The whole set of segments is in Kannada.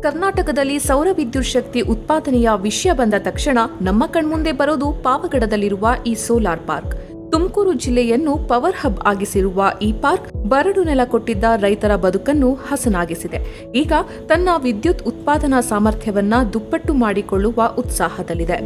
ಕರ್ನಾಟಕದಲ್ಲಿ ಸೌರ ವಿದ್ಯುತ್ ಶಕ್ತಿ ಉತ್ಪಾದನೆಯ ವಿಷಯ ಬಂದ ತಕ್ಷಣ ನಮ್ಮ ಕಣ್ಮುಂದೆ ಬರೋದು ಪಾವಗಡದಲ್ಲಿರುವ ಈ ಸೋಲಾರ್ ಪಾರ್ಕ್. ತುಮಕೂರು ಜಿಲ್ಲೆಯನ್ನು ಪವರ್ ಹಬ್ ಆಗಿಸಿರುವ ಈ ಪಾರ್ಕ್ ಬರಡು ನೆಲ ಕೊಟ್ಟಿದ್ದ ರೈತರ ಬದುಕನ್ನು ಹಸನಾಗಿಸಿದೆ. ಈಗ ತನ್ನ ವಿದ್ಯುತ್ ಉತ್ಪಾದನಾ ಸಾಮರ್ಥ್ಯವನ್ನ ದುಪ್ಪಟ್ಟು ಮಾಡಿಕೊಳ್ಳುವ ಉತ್ಸಾಹದಲ್ಲಿದೆ.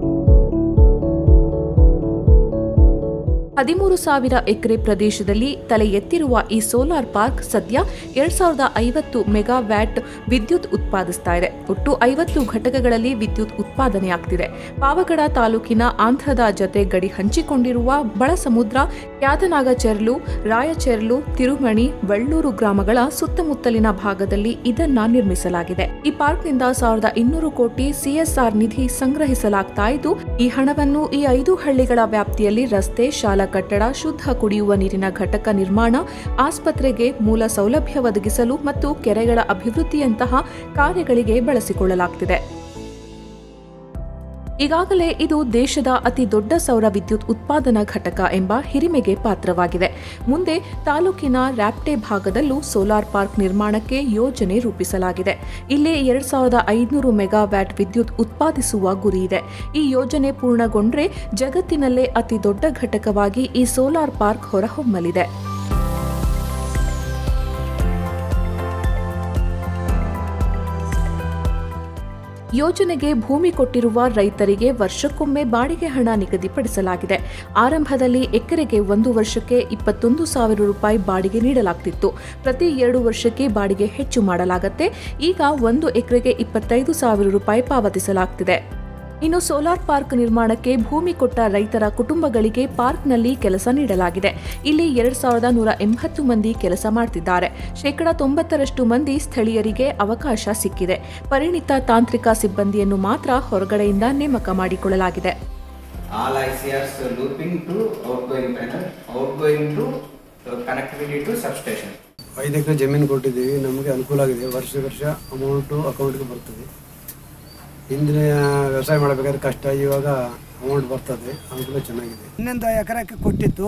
13,000 ಎಕರೆ ಪ್ರದೇಶದಲ್ಲಿ ತಲೆ ಎತ್ತಿರುವ ಈ ಸೋಲಾರ್ ಪಾರ್ಕ್ ಸದ್ಯ 2050 ಮೆಗಾವ್ಯಾಟ್ ವಿದ್ಯುತ್ ಉತ್ಪಾದಿಸ್ತಾ ಇದೆ. ಒಟ್ಟು 50 ಘಟಕಗಳಲ್ಲಿ ವಿದ್ಯುತ್ ಉತ್ಪಾದನೆಯಾಗ್ತಿದೆ. ಪಾವಗಡ ತಾಲೂಕಿನ ಆಂಧ್ರದ ಜತೆ ಗಡಿ ಹಂಚಿಕೊಂಡಿರುವ ಬಳಸಮುದ್ರ, ಯಾದನಾಗಚೆರ್ಲು, ರಾಯಚೆರ್ಲು, ತಿರುಮಣಿ, ವೆಳ್ಳೂರು ಗ್ರಾಮಗಳ ಸುತ್ತಮುತ್ತಲಿನ ಭಾಗದಲ್ಲಿ ಇದನ್ನ ನಿರ್ಮಿಸಲಾಗಿದೆ. ಈ ಪಾರ್ಕ್ನಿಂದ 1,200 ಕೋಟಿ ಸಿಎಸ್ಆರ್ ನಿಧಿ ಸಂಗ್ರಹಿಸಲಾಗ್ತಾ ಇದ್ದು, ಈ ಹಣವನ್ನು ಈ 5 ಹಳ್ಳಿಗಳ ವ್ಯಾಪ್ತಿಯಲ್ಲಿ ರಸ್ತೆ, ಶಾಲಾ ಕಟ್ಟಡ, ಶುದ್ಧ ಕುಡಿಯುವ ನೀರಿನ ಘಟಕ ನಿರ್ಮಾಣ, ಆಸ್ಪತ್ರೆಗೆ ಮೂಲ ಸೌಲಭ್ಯ ಒದಗಿಸಲು ಮತ್ತು ಕೆರೆಗಳ ಅಭಿವೃದ್ಧಿಯಂತಹ ಕಾರ್ಯಗಳಿಗೆ ಬಳಸಿಕೊಳ್ಳಲಾಗುತ್ತಿದೆ. ಈಗಾಗಲೇ ಇದು ದೇಶದ ಅತಿ ದೊಡ್ಡ ಸೌರ ವಿದ್ಯುತ್ ಉತ್ಪಾದನಾ ಘಟಕ ಎಂಬ ಹಿರಿಮೆಗೆ ಪಾತ್ರವಾಗಿದೆ. ಮುಂದೆ ತಾಲೂಕಿನ ರ್ಯಾಪ್ಟೆ ಭಾಗದಲ್ಲೂ ಸೋಲಾರ್ ಪಾರ್ಕ್ ನಿರ್ಮಾಣಕ್ಕೆ ಯೋಜನೆ ರೂಪಿಸಲಾಗಿದೆ. ಇಲ್ಲಿ 2,500 ಮೆಗಾವ್ಯಾಟ್ ವಿದ್ಯುತ್ ಉತ್ಪಾದಿಸುವ ಗುರಿ ಇದೆ. ಈ ಯೋಜನೆ ಪೂರ್ಣಗೊಂಡ್ರೆ ಜಗತ್ತಿನಲ್ಲೇ ಅತಿ ದೊಡ್ಡ ಘಟಕವಾಗಿ ಈ ಸೋಲಾರ್ ಪಾರ್ಕ್ ಹೊರಹೊಮ್ಮಲಿದೆ. ಯೋಜನೆಗೆ ಭೂಮಿ ಕೊಟ್ಟಿರುವ ರೈತರಿಗೆ ವರ್ಷಕ್ಕೊಮ್ಮೆ ಬಾಡಿಗೆ ಹಣ ನಿಗದಿಪಡಿಸಲಾಗಿದೆ. ಆರಂಭದಲ್ಲಿ ಎಕರೆಗೆ 1 ವರ್ಷಕ್ಕೆ 21,000 ರೂಪಾಯಿ ಬಾಡಿಗೆ ನೀಡಲಾಗ್ತಿತ್ತು. ಪ್ರತಿ 2 ವರ್ಷಕ್ಕೆ ಬಾಡಿಗೆ ಹೆಚ್ಚು ಮಾಡಲಾಗುತ್ತೆ. ಈಗ 1 ಎಕರೆಗೆ 25,000 ರೂಪಾಯಿ ಪಾವತಿಸಲಾಗ್ತಿದೆ. ಇನ್ನು ಸೋಲಾರ್ ಪಾರ್ಕ್ ನಿರ್ಮಾಣಕ್ಕೆ ಭೂಮಿ ಕೊಟ್ಟ ರೈತರ ಕುಟುಂಬಗಳಿಗೆ ಪಾರ್ಕ್ನಲ್ಲಿ ಕೆಲಸ ನೀಡಲಾಗಿದೆ. ಇಲ್ಲಿ 2,180 ಮಂದಿ ಕೆಲಸ ಮಾಡ್ತಿದ್ದಾರೆ. 90% ಮಂದಿ ಸ್ಥಳೀಯರಿಗೆ ಅವಕಾಶ ಸಿಕ್ಕಿದೆ. ಪರಿಣಿತ ತಾಂತ್ರಿಕ ಸಿಬ್ಬಂದಿಯನ್ನು ಮಾತ್ರ ಹೊರಗಡೆಯಿಂದ ನೇಮಕ ಮಾಡಿಕೊಳ್ಳಲಾಗಿದೆ. All ICRs looping to outgoing panel, outgoing to connectivity to substation. 5 ಎಕರೆ ಜಮೀನು ಕೊಟ್ಟಿದ್ದೀವಿ. ನಮಗೆ ಅನುಕೂಲ ಆಗಿದೆ. ವರ್ಷ ಅಮೌಂಟು ಅಕೌಂಟ್ಗೆ ಬರ್ತದೆ. ಹಿಂದಿನ ವ್ಯವಸಾಯ ಮಾಡಬೇಕಾದ್ರೆ ಕಷ್ಟ, ಇವಾಗ ಅಮೌಂಟ್ ಬರ್ತದೆ, ಅನುಕೂಲ ಚೆನ್ನಾಗಿದೆ. 11 ಎಕರೆಗೆ ಕೊಟ್ಟಿದ್ದು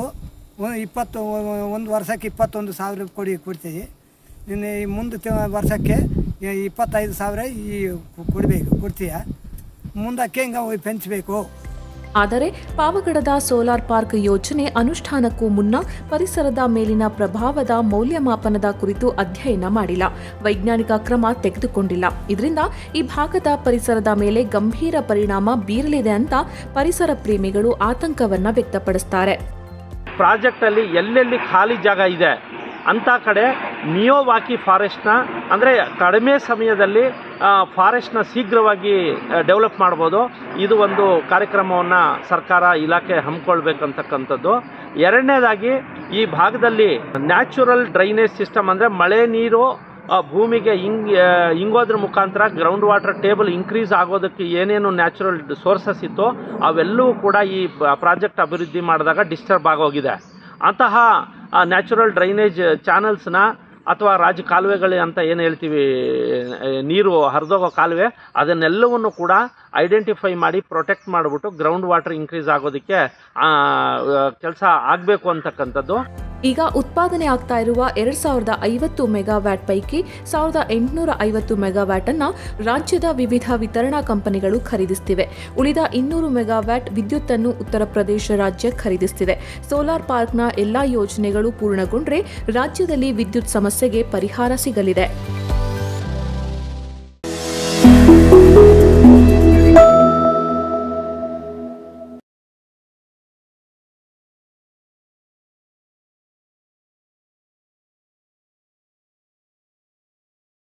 1 ವರ್ಷಕ್ಕೆ 21,000 ಕೊಡ್ತೀವಿ. ಇನ್ನು ಮುಂದೆ ವರ್ಷಕ್ಕೆ 25,000 ಕೊಡ್ತೀಯ. ಮುಂದಕ್ಕೆ ಹಿಂಗೆ ಪೆಂಚಬೇಕು. ಆದರೆ ಪಾವಗಡದ ಸೋಲಾರ್ ಪಾರ್ಕ್ ಯೋಜನೆ ಅನುಷ್ಠಾನಕ್ಕೂ ಮುನ್ನ ಪರಿಸರದ ಮೇಲಿನ ಪ್ರಭಾವದ ಮೌಲ್ಯಮಾಪನದ ಕುರಿತು ಅಧ್ಯಯನ ಮಾಡಿಲ್ಲ, ವೈಜ್ಞಾನಿಕ ಕ್ರಮ ತೆಗೆದುಕೊಂಡಿಲ್ಲ. ಇದರಿಂದ ಈ ಭಾಗದ ಪರಿಸರದ ಮೇಲೆ ಗಂಭೀರ ಪರಿಣಾಮ ಬೀರಲಿದೆ ಅಂತ ಪರಿಸರ ಪ್ರೇಮಿಗಳು ಆತಂಕವನ್ನ ವ್ಯಕ್ತಪಡಿಸುತ್ತಾರೆ. ಪ್ರಾಜೆಕ್ಟ್ ಅಲ್ಲಿ ಎಲ್ಲೆಲ್ಲಿ ಖಾಲಿ ಜಾಗ ಇದೆ ಅಂಥ ಕಡೆ ಮಿಯಾವಾಕಿ ಫಾರೆಸ್ಟ್ನ, ಅಂದರೆ ಕಡಿಮೆ ಸಮಯದಲ್ಲಿ ಫಾರೆಸ್ಟ್ನ ಶೀಘ್ರವಾಗಿ ಡೆವಲಪ್ ಮಾಡ್ಬೋದು. ಇದು ಒಂದು ಕಾರ್ಯಕ್ರಮವನ್ನು ಸರ್ಕಾರ ಇಲಾಖೆ ಹಮ್ಮಿಕೊಳ್ಬೇಕಂತಕ್ಕಂಥದ್ದು. ಎರಡನೇದಾಗಿ ಈ ಭಾಗದಲ್ಲಿ ನ್ಯಾಚುರಲ್ ಡ್ರೈನೇಜ್ ಸಿಸ್ಟಮ್, ಅಂದರೆ ಮಳೆ ನೀರು ಭೂಮಿಗೆ ಇಂಗೋದ್ರ ಮುಖಾಂತರ ಗ್ರೌಂಡ್ ವಾಟರ್ ಟೇಬಲ್ ಇನ್ಕ್ರೀಸ್ ಆಗೋದಕ್ಕೆ ಏನೇನು ನ್ಯಾಚುರಲ್ ಸೋರ್ಸಸ್ ಇತ್ತು ಅವೆಲ್ಲವೂ ಕೂಡ ಈ ಪ್ರಾಜೆಕ್ಟ್ ಅಭಿವೃದ್ಧಿ ಮಾಡಿದಾಗ ಡಿಸ್ಟರ್ಬ್ ಆಗೋಗಿದೆ. ಅಂತಹ ನ್ಯಾಚುರಲ್ ಡ್ರೈನೇಜ್ ಚಾನಲ್ಸ್ನ ಅಥವಾ ಕಾಲುವೆಗಳು ಅಂತ ಏನು ಹೇಳ್ತೀವಿ, ನೀರು ಹರಿದೋಗೋ ಕಾಲುವೆ, ಅದನ್ನೆಲ್ಲವನ್ನು ಕೂಡ ಐಡೆಂಟಿಫೈ ಮಾಡಿ ಪ್ರೊಟೆಕ್ಟ್ ಮಾಡಿಬಿಟ್ಟು ಗ್ರೌಂಡ್ ವಾಟರ್ ಇನ್ಕ್ರೀಸ್ ಆಗೋದಕ್ಕೆ ಕೆಲಸ ಆಗಬೇಕು ಅಂತಕ್ಕಂಥದ್ದು. ಈಗ ಉತ್ಪಾದನೆ ಆಗ್ತಾ ಇರುವ 2,050 ಮೆಗಾವ್ಯಾಟ್ ಪೈಕಿ 1,850 ಮೆಗಾವ್ಯಾಟ್ ಅನ್ನ ರಾಜ್ಯದ ವಿವಿಧ ವಿತರಣಾ ಕಂಪನಿಗಳು ಖರೀದಿಸುತ್ತಿವೆ. ಉಳಿದ 200 ಮೆಗಾವ್ಯಾಟ್ ವಿದ್ಯುತ್ ಅನ್ನು ಉತ್ತರ ಪ್ರದೇಶ ರಾಜ್ಯ ಖರೀದಿಸುತ್ತಿದೆ. ಸೋಲಾರ್ ಪಾರ್ಕ್ನ ಎಲ್ಲಾ ಯೋಜನೆಗಳು ಪೂರ್ಣಗೊಂಡ್ರೆ ರಾಜ್ಯದಲ್ಲಿ ವಿದ್ಯುತ್ ಸಮಸ್ಯೆಗೆ ಪರಿಹಾರ ಸಿಗಲಿದೆ.